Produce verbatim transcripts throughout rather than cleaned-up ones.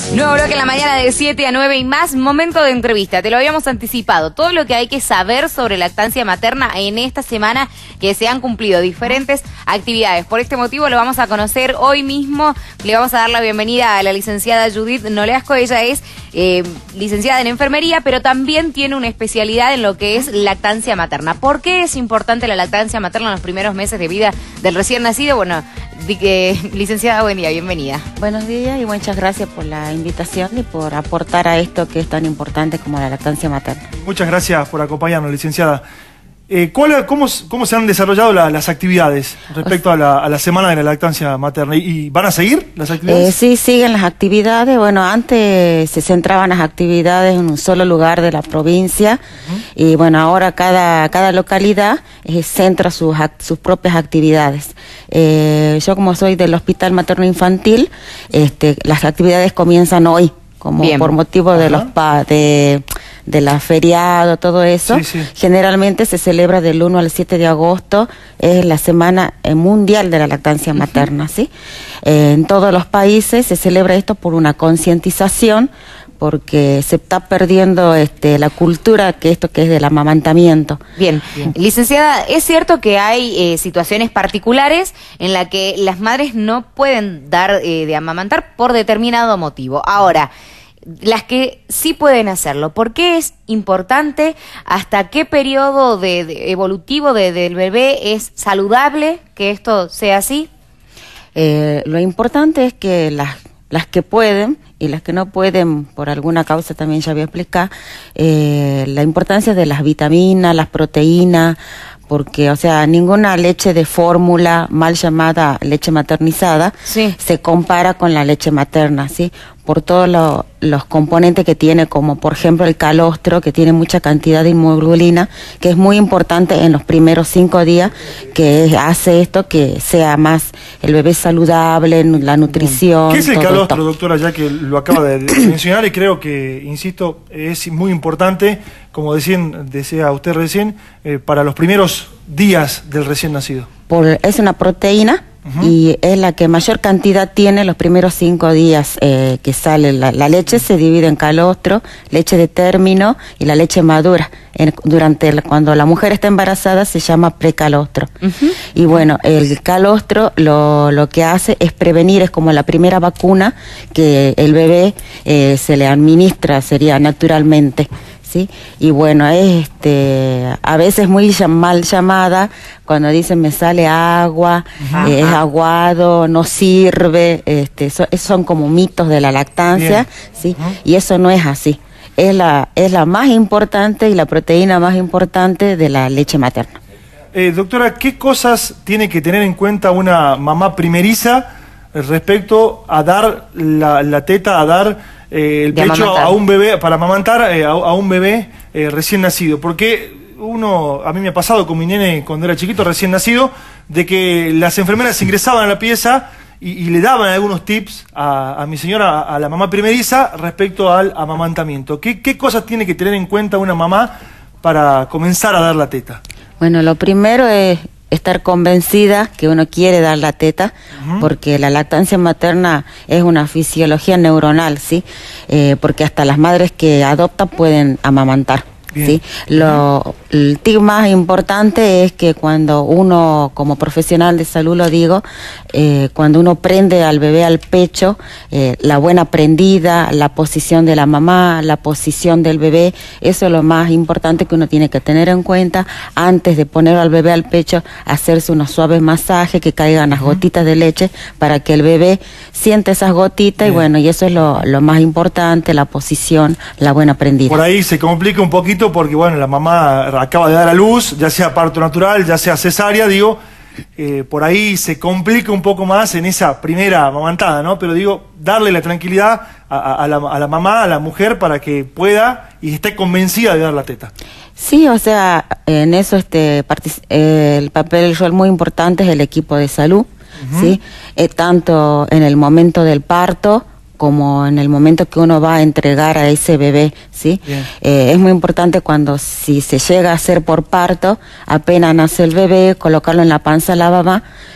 Nuevo bloque en la mañana de siete a nueve y más, momento de entrevista, te lo habíamos anticipado, todo lo que hay que saber sobre lactancia materna en esta semana que se han cumplido diferentes actividades. Por este motivo lo vamos a conocer hoy mismo, le vamos a dar la bienvenida a la licenciada Judith Nolasco. Ella es eh, licenciada en enfermería, pero también tiene una especialidad en lo que es lactancia materna. ¿Por qué es importante la lactancia materna en los primeros meses de vida del recién nacido? Bueno, eh, licenciada, buen día, bienvenida. Buenos días y muchas gracias por la invitación y por aportar a esto que es tan importante como la lactancia materna. Muchas gracias por acompañarnos, licenciada. Eh, ¿cuál, cómo, ¿Cómo se han desarrollado la, las actividades respecto a la, a la semana de la lactancia materna? ¿Y van a seguir las actividades? Eh, sí, siguen las actividades. Bueno, antes se centraban las actividades en un solo lugar de la provincia. Uh-huh. Y bueno, ahora cada, cada localidad eh, centra sus, sus propias actividades. Eh, yo como soy del Hospital Materno Infantil, este, las actividades comienzan hoy, como Bien. por motivo de Ajá. los pa de de la feriado, todo eso. Sí, sí. Generalmente se celebra del uno al siete de agosto, es la semana mundial de la lactancia materna, uh-huh. ¿sí? Eh, en todos los países se celebra esto por una concientización, porque se está perdiendo este, la cultura que esto que es del amamantamiento. Bien. Bien. Licenciada, es cierto que hay eh, situaciones particulares en las que las madres no pueden dar eh, de amamantar por determinado motivo. Ahora, las que sí pueden hacerlo, ¿por qué es importante? ¿Hasta qué periodo de, de evolutivo de, del bebé es saludable que esto sea así? Eh, lo importante es que las, las que pueden y las que no pueden, por alguna causa también ya voy a explicar, eh, la importancia de las vitaminas, las proteínas, porque, o sea, ninguna leche de fórmula, mal llamada leche maternizada, sí. se compara con la leche materna, ¿sí? Por todos lo, los componentes que tiene, como por ejemplo el calostro, que tiene mucha cantidad de inmunoglobulina, que es muy importante en los primeros cinco días, que hace esto que sea más el bebé saludable, la nutrición. ¿Qué es el calostro, esto? doctora, ya que lo acaba de, de mencionar? Y creo que, insisto, es muy importante, como decían, decía usted recién, eh, para los primeros días del recién nacido. Por, es una proteína. Uh-huh. Y es la que mayor cantidad tiene los primeros cinco días eh, que sale. La, la leche se divide en calostro, leche de término y la leche madura. En, durante el, cuando la mujer está embarazada se llama precalostro. Uh-huh. Y bueno, el calostro lo, lo que hace es prevenir, es como la primera vacuna que el bebé eh, se le administra, sería naturalmente. ¿Sí? Y bueno, es este, a veces muy mal llamada, cuando dicen me sale agua, eh, es aguado, no sirve, este, so, son como mitos de la lactancia, ¿sí? Uh-huh. Y eso no es así, es la, es la más importante y la proteína más importante de la leche materna. Eh, doctora, ¿qué cosas tiene que tener en cuenta una mamá primeriza respecto a dar la, la teta, a dar Eh, el pecho amamantar. a un bebé, para amamantar eh, a, a un bebé eh, recién nacido? Porque uno, a mí me ha pasado con mi nene cuando era chiquito, recién nacido, de que las enfermeras ingresaban a la pieza y, y le daban algunos tips a, a mi señora, a, a la mamá primeriza, respecto al amamantamiento. ¿Qué, qué cosas tiene que tener en cuenta una mamá para comenzar a dar la teta? Bueno, lo primero es estar convencida que uno quiere dar la teta, uh-huh. porque la lactancia materna es una fisiología neuronal, ¿sí? Eh, porque hasta las madres que adoptan pueden amamantar. Bien. ¿Sí? Lo, el tip más importante es que cuando uno, como profesional de salud lo digo, eh, cuando uno prende al bebé al pecho, eh, la buena prendida, la posición de la mamá, la posición del bebé, eso es lo más importante que uno tiene que tener en cuenta antes de poner al bebé al pecho, hacerse unos suaves masajes, que caigan las gotitas de leche para que el bebé siente esas gotitas. Bien. Y bueno, y eso es lo, lo más importante, la posición, la buena prendida. Por ahí se complica un poquito porque, bueno, la mamá acaba de dar a luz, ya sea parto natural, ya sea cesárea, digo, eh, por ahí se complica un poco más en esa primera amamantada, ¿no? Pero digo, darle la tranquilidad a, a, la, a la mamá, a la mujer, para que pueda y esté convencida de dar la teta. Sí, o sea, en eso este eh, el papel, el rol muy importante es el equipo de salud, uh-huh. ¿sí? Eh, tanto en el momento del parto como en el momento que uno va a entregar a ese bebé, ¿sí? Eh, es muy importante cuando, si se llega a hacer por parto, apenas nace el bebé, colocarlo en la panza de la mamá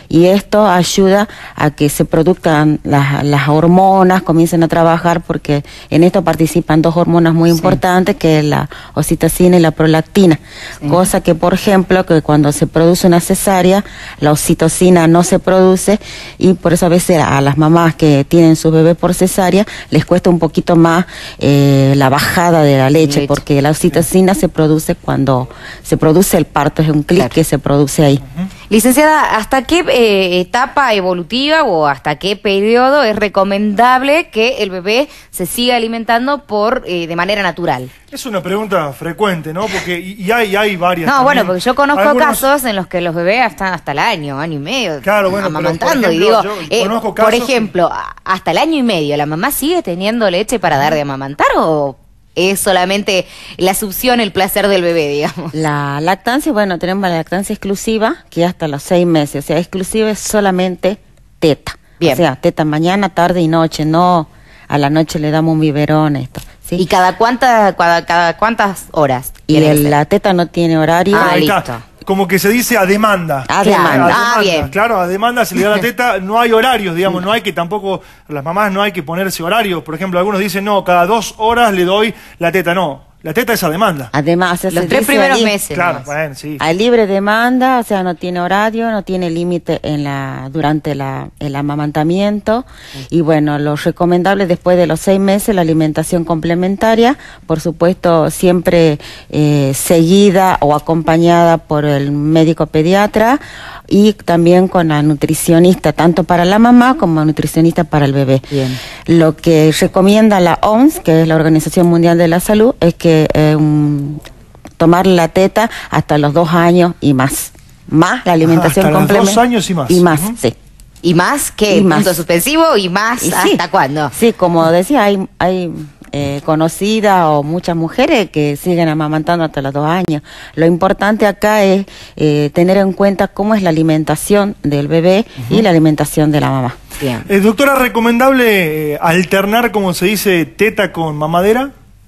y esto ayuda a que se produzcan las, las hormonas, comiencen a trabajar, porque en esto participan dos hormonas muy sí. importantes, que es la oxitocina y la prolactina, sí. cosa que, por ejemplo, que cuando se produce una cesárea, la oxitocina no se produce, y por eso a veces a las mamás que tienen sus bebés por cesárea les cuesta un poquito más eh, la bajada de la leche, leche, porque la oxitocina se produce cuando se produce el parto, es un clic claro. que se produce ahí. Uh-huh. Licenciada, ¿hasta qué eh, etapa evolutiva o hasta qué periodo es recomendable que el bebé se siga alimentando por eh, de manera natural? Es una pregunta frecuente, ¿no? Porque y, y hay, hay varias. No, también. Bueno, porque yo conozco Algunos... casos en los que los bebés están hasta el año, año y medio, claro, bueno, amamantando. Pero, y digo, eh, por casos... ejemplo, hasta el año y medio, ¿la mamá sigue teniendo leche para dar de amamantar o es solamente la succión, el placer del bebé, digamos? La lactancia, bueno, tenemos la lactancia exclusiva, que hasta los seis meses, o sea, exclusiva es solamente teta. Bien. O sea, teta mañana, tarde y noche, no a la noche le damos un biberón, esto. ¿Sí? ¿Y cada cuántas cada, cada cuántas horas? Y el, la teta no tiene horario. Ah, listo. Como que se dice a demanda. A claro. demanda. Ah, demanda. bien. Claro, a demanda se le da la teta, no hay horarios, digamos, no hay que tampoco, las mamás no hay que ponerse horarios. Por ejemplo, algunos dicen, no, cada dos horas le doy la teta, no. La teta es a demanda. Además, o sea, los tres primeros meses. Claro, bueno, sí. A libre demanda, o sea, no tiene horario, no tiene límite en la durante la, el amamantamiento. Sí. Y bueno, lo recomendable después de los seis meses, la alimentación complementaria, por supuesto, siempre eh, seguida o acompañada por el médico pediatra y también con la nutricionista, tanto para la mamá como nutricionista para el bebé. Bien. Lo que recomienda la O M S, que es la Organización Mundial de la Salud, es que Eh, um, tomar la teta hasta los dos años y más. Más la alimentación complementaria. Hasta los dos años y más. Y más, uh-huh. sí. ¿Y más qué? Y más. ¿Punto suspensivo? ¿Y más y hasta sí. cuándo? Sí, como decía, hay, hay eh, conocidas o muchas mujeres que siguen amamantando hasta los dos años. Lo importante acá es eh, tener en cuenta cómo es la alimentación del bebé uh-huh. y la alimentación de la mamá. Bien. Eh, doctora, ¿recomendable eh, alternar, como se dice, teta con mamadera?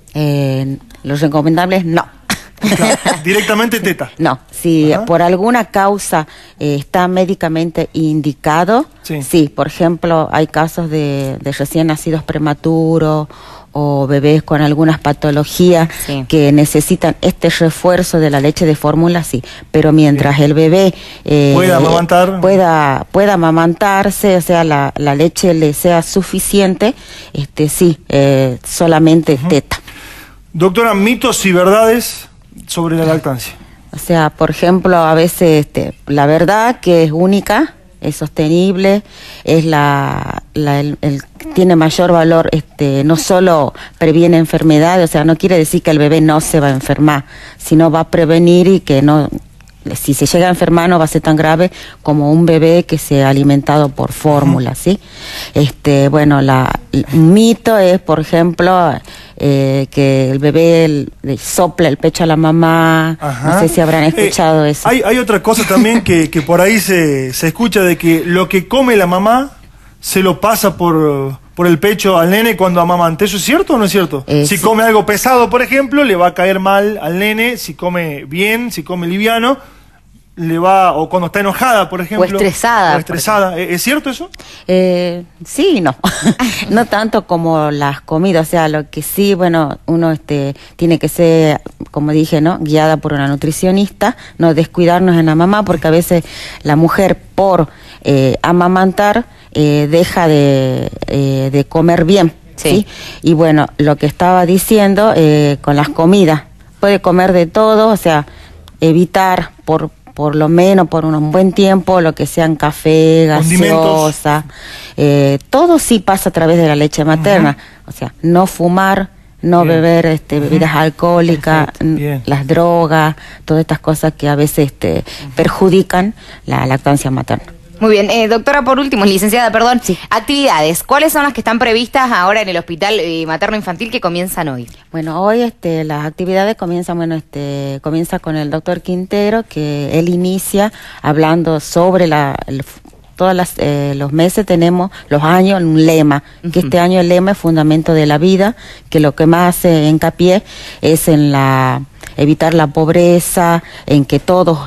Eh, los recomendables no. Claro, directamente teta. No, si Ajá. por alguna causa eh, está médicamente indicado, sí. sí, por ejemplo, hay casos de, de recién nacidos prematuros o bebés con algunas patologías sí. que necesitan este refuerzo de la leche de fórmula, sí, pero mientras Bien. el bebé eh, pueda amamantar, pueda, pueda amamantarse, o sea, la, la leche le sea suficiente, este sí, eh, solamente uh-huh. teta. Doctora, mitos y verdades sobre la lactancia. O sea, por ejemplo, a veces este, la verdad que es única, es sostenible, es la, la el, el tiene mayor valor, este, no solo previene enfermedades, o sea, no quiere decir que el bebé no se va a enfermar, sino va a prevenir y que no, si se llega a enfermar no va a ser tan grave como un bebé que se ha alimentado por fórmula, ¿sí? Este, bueno, la, el mito es, por ejemplo, eh, que el bebé le sopla el pecho a la mamá. Ajá. No sé si habrán escuchado eh, eso. Hay, hay otra cosa también que, que por ahí se, se escucha, de que lo que come la mamá se lo pasa por, por el pecho al nene cuando amamanta. ¿Eso es cierto o no es cierto? Eh, si sí. come algo pesado, por ejemplo, le va a caer mal al nene. Si come bien, si come liviano, le va, o cuando está enojada, por ejemplo. O estresada. O estresada. ¿Es cierto eso? Eh, sí y no. No tanto como las comidas, o sea, lo que sí, bueno, uno este tiene que ser, como dije, ¿no? Guiada por una nutricionista, no descuidarnos en la mamá, porque a veces la mujer por eh, amamantar eh, deja de, eh, de comer bien, ¿sí? ¿sí? Y bueno, lo que estaba diciendo eh, con las comidas, puede comer de todo, o sea, evitar por por lo menos por un buen tiempo lo que sean café, gaseosa, eh, todo sí pasa a través de la leche materna, uh-huh. o sea, no fumar, no Bien. beber este, bebidas uh-huh. alcohólicas, las drogas, todas estas cosas que a veces este, uh-huh. perjudican la lactancia materna. Muy bien, eh, doctora, por último, licenciada, perdón, sí. actividades, ¿cuáles son las que están previstas ahora en el Hospital eh, Materno-Infantil que comienzan hoy? Bueno, hoy este, las actividades comienzan, bueno, este, comienza con el doctor Quintero, que él inicia hablando sobre la, el, todas las, eh, los meses tenemos, los años, un lema, uh-huh. que este año el lema es Fundamento de la Vida, que lo que más hace hincapié es en la evitar la pobreza, en que todos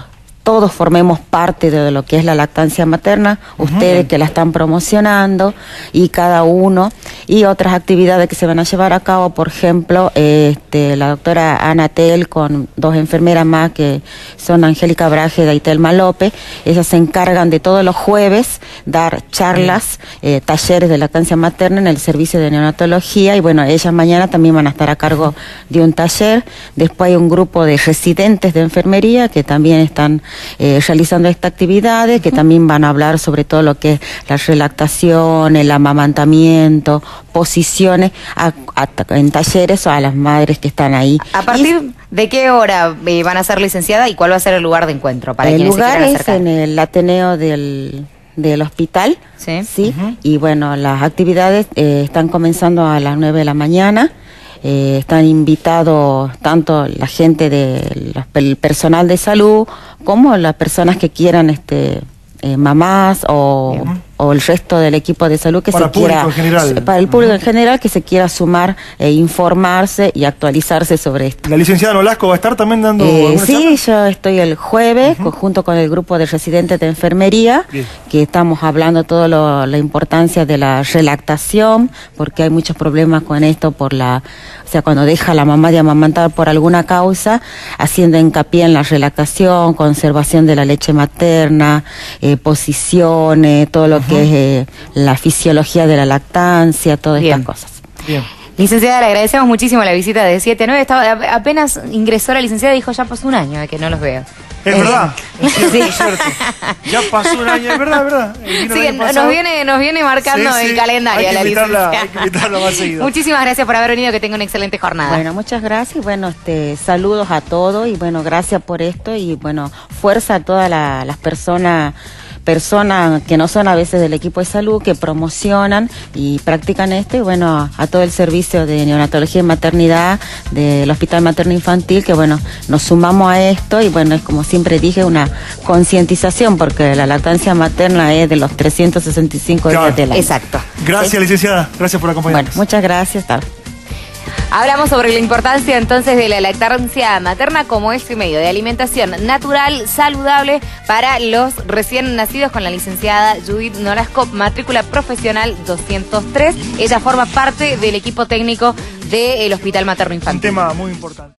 todos formemos parte de lo que es la lactancia materna, uh-huh. ustedes que la están promocionando y cada uno, y otras actividades que se van a llevar a cabo, por ejemplo, este, la doctora Ana Tel con dos enfermeras más que son Angélica Brájeda y Telma López. Ellas se encargan de todos los jueves dar charlas, eh, talleres de lactancia materna en el servicio de neonatología, y bueno, ellas mañana también van a estar a cargo de un taller. Después hay un grupo de residentes de enfermería que también están eh, realizando estas actividades, que también van a hablar sobre todo lo que es la relactación, el amamantamiento, posiciones a, a, en talleres o a las madres que están ahí. ¿A partir y, de qué hora eh, van a ser licenciada y cuál va a ser el lugar de encuentro para quienes se quieran acercar? El lugar es en el Ateneo del... del hospital, sí, ¿sí? Uh-huh. Y bueno, las actividades eh, están comenzando a las nueve de la mañana, eh, están invitados tanto la gente del personal de salud como las personas que quieran, este, eh, mamás o... Uh-huh. o el resto del equipo de salud que para se quiera, en general. para el público uh-huh. en general que se quiera sumar e informarse y actualizarse sobre esto. ¿La licenciada Nolasco va a estar también dando eh, alguna Sí, charla? Yo estoy el jueves uh-huh. junto con el grupo de residentes de enfermería, bien, que estamos hablando todo lo, la importancia de la relactación, porque hay muchos problemas con esto por la, o sea, cuando deja la mamá de amamantar por alguna causa, haciendo hincapié en la relactación, conservación de la leche materna, eh, posiciones, todo lo uh-huh. que es eh, la fisiología de la lactancia, todas bien. estas cosas. Bien. Licenciada, le agradecemos muchísimo la visita de siete a nueve. Estaba, apenas ingresó la licenciada y dijo, ya pasó un año de que no los veo. Es eh, verdad, es cierto, sí. es cierto. Ya pasó un año, es verdad, es verdad. Sí, nos viene, nos viene marcando sí, el sí. calendario hay la licenciada. Hay que invitarla más seguido. Muchísimas gracias por haber venido, que tenga una excelente jornada. Bueno, muchas gracias, bueno, este, saludos a todos y bueno, gracias por esto y bueno, fuerza a todas la, las personas personas que no son a veces del equipo de salud, que promocionan y practican esto, y bueno, a, a todo el servicio de neonatología y maternidad del Hospital Materno Infantil, que bueno, nos sumamos a esto y bueno, es como siempre dije, una concientización, porque la lactancia materna es de los trescientos sesenta y cinco claro. días del año. Exacto. Gracias, ¿sí? licenciada, gracias por acompañarnos. Bueno, muchas gracias, tal. Hablamos sobre la importancia entonces de la lactancia materna como este medio de alimentación natural, saludable para los recién nacidos, con la licenciada Judith Nolasco, matrícula profesional doscientos tres. Ella forma parte del equipo técnico del Hospital Materno Infantil. Un tema muy importante.